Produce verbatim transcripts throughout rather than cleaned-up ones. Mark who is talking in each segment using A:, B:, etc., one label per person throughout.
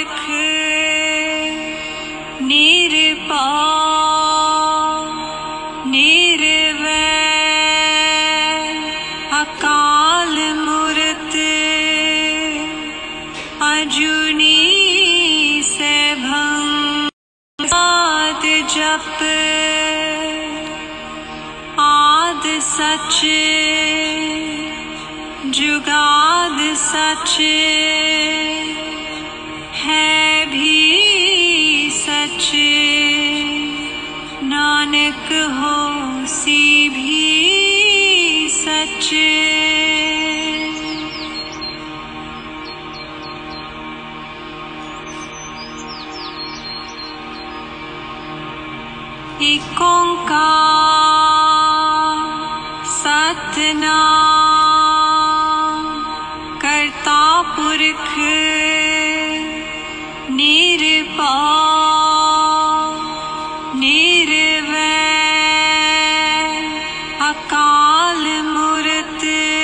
A: पुरख निरपौर निर्वैर अकाल मूरत अजूनी सैभं साध जप आद सच जुगाद सच है भी सच नानक होसी भी सच। एक ओंकार सतनाम करता पुरख निरपौर निर्वैर अकाल मूरत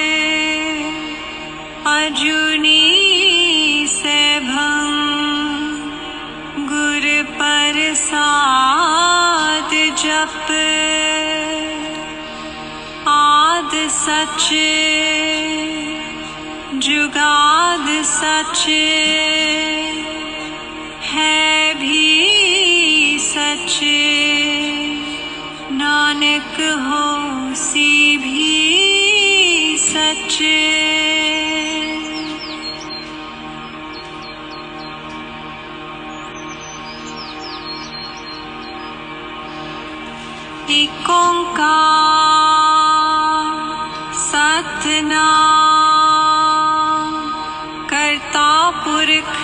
A: अजूनी सैभं गुर प्रसाद जप आद सच जुगाद सच है भी सच नानक होसी भी सच। एक ओंकार सतनाम करता पुरख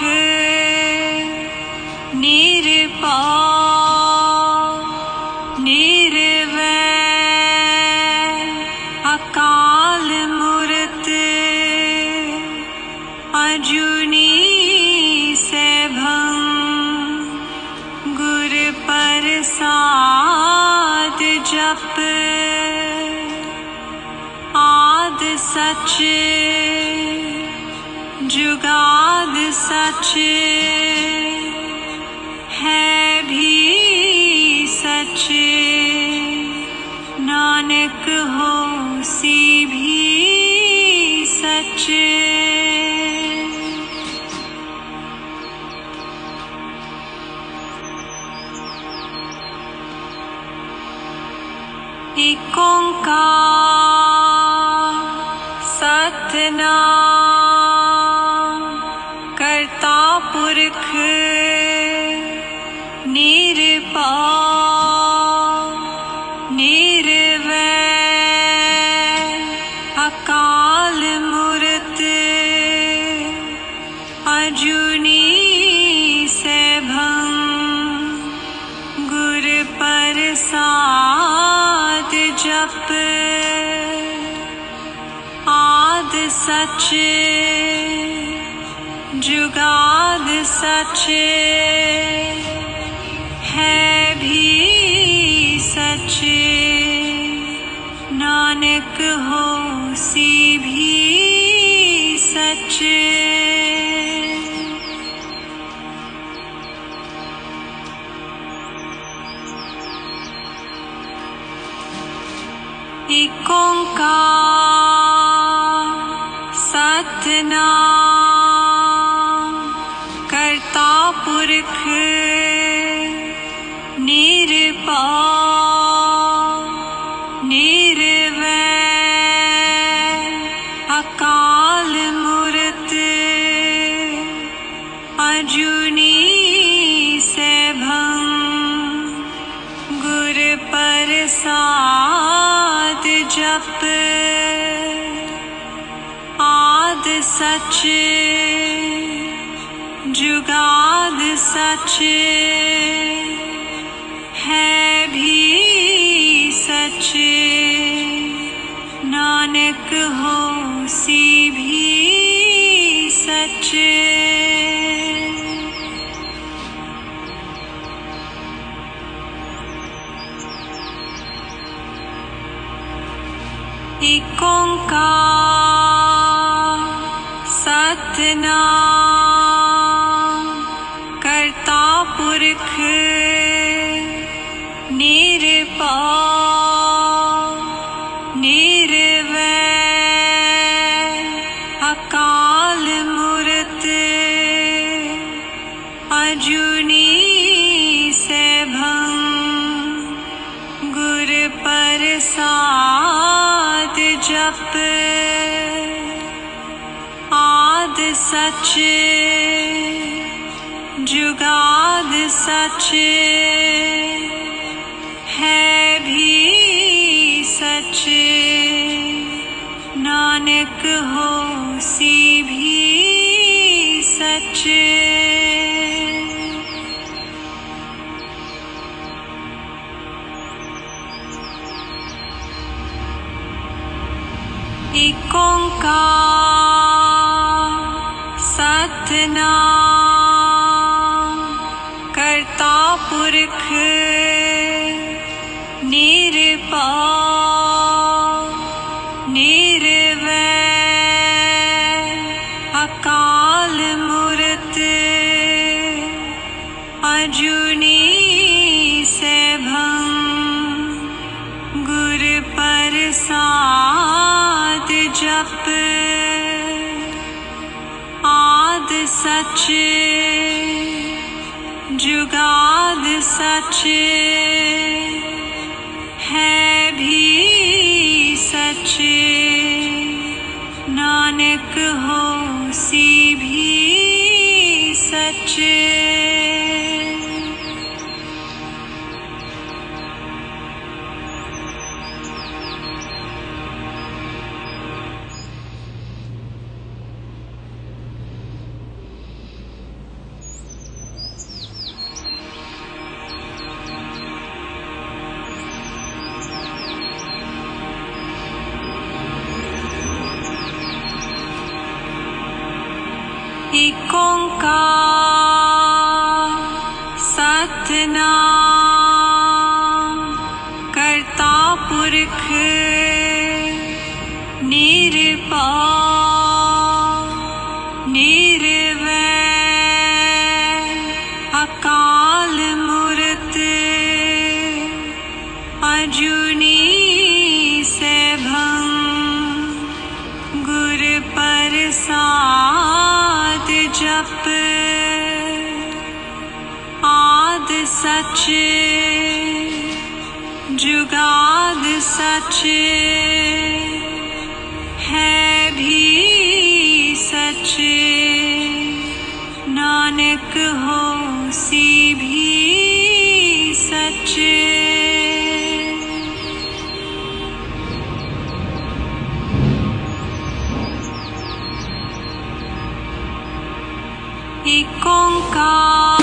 A: निरपौर निर्वैर अकाल मूरत अजूनी सैभं गुर प्रसाद जप आद सच जुगाद सच है भी सच नानक होसी भी सच। एक ओंकार सतनाम करता पुरख निरपौर निर्वैर अकाल मूरत अजूनी सैभं गुर प्रसाद जप आद सच जुगाद सच है भी सच नानक होसी भी सच। एक ओंकार सतनाम करता पुरख निरपौर निर्वैर अकाल मूरत अजूनी सैभं गुर प्रसाद जप आद सच जुगाद सच है भी सच नानक होसी भी सच। एक ओंकार सतनाम अजूनी सैभं गुर प्रसाद जप आद सच जुगाद सच है भी सच नानक होसी भी सच। एक ओंकार सतनाम करता पुरख निरपौर निर्वैर अकाल मूरत अजूनी सैभं गुर प्रसाद जप आद सच जुगाद सच है भी सच नानक होसी भी सच। एक ओंकार सतनाम करता पुरख निरपौर निर्वैर अकाल मूरत अजूनी सैभं गुर प्रसाद जप आद सच जुगाद सच है भी सच नानक होसी भी सच। एक ओंकार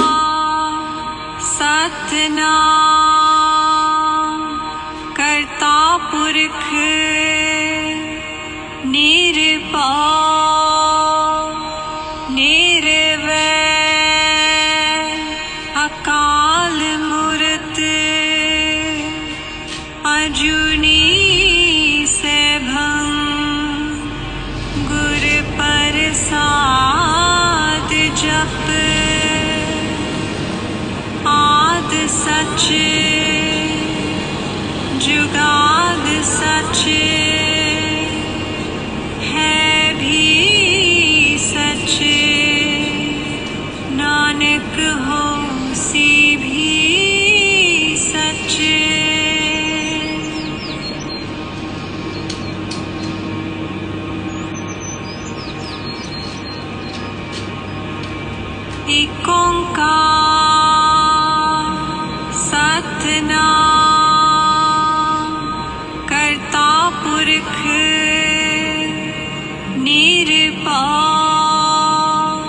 A: सतनाम करता पुरख निरपौर निर्वैर अकाल मूरत अजूनी सैभं गुर प्रसाद जप आद सच जुगाद सच है भी सच नानक होसी भी सच। एक ओंकार सतनाम करता पुरख निरपौर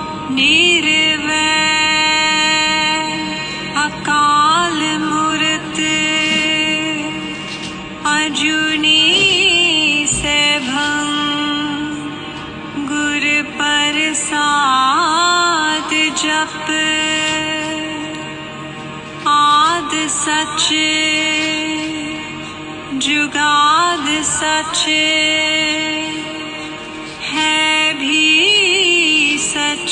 A: निर्वैर अकाल मूरत अजूनी सैभं गुर प्रसाद जप आद सच जुगाद सच है भी सच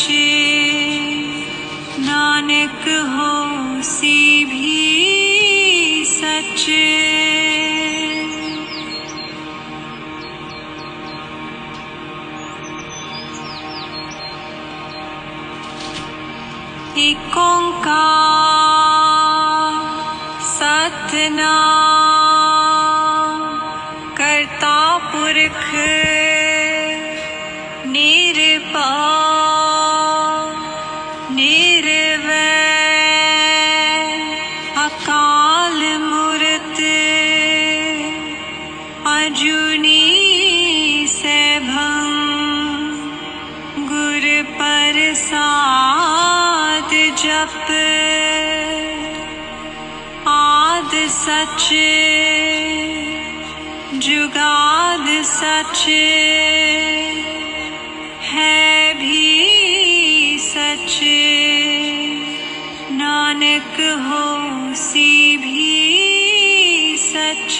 A: नानक होसी भी सच। एक ओंकार सतनाम करता पुरख निरपौर निर्वैर अकाल मूरत अजूनी सैभं गुर प्रसाद जप आद सच जुगाद सच है भी सच नानक होसी भी सच।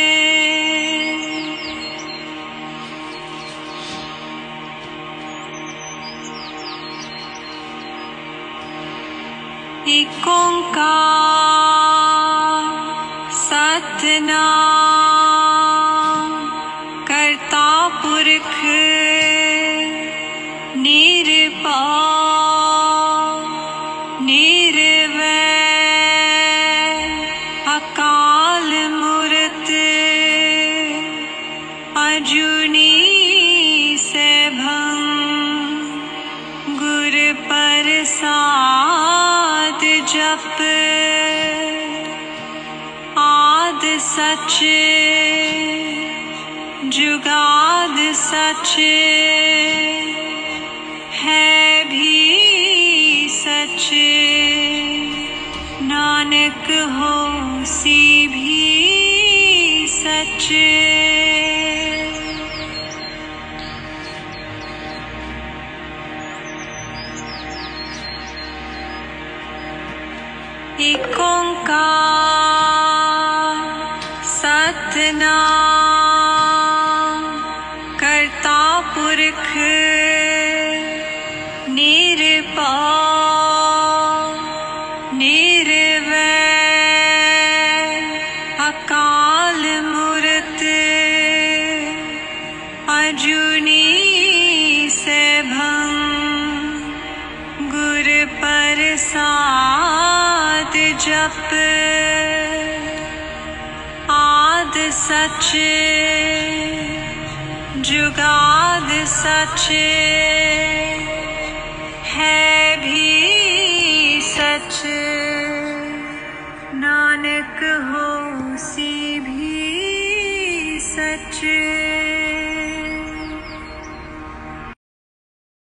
A: एक ओंकार सतनाम करता पुरख निरपौर निर्वैर अकाल मूरत अजूनी सैभं गुर प्रसाद जप आद सच जुगाद सच है भी सच नानक होसी भी सच। एक ओंकार सतनाम करता पुरख निरपौर निर्वैर अकाल मूरत अजूनी सैभं गुर प्रसाद जप आद सच जुगाद सच है भी सच नानक होसी भी सच।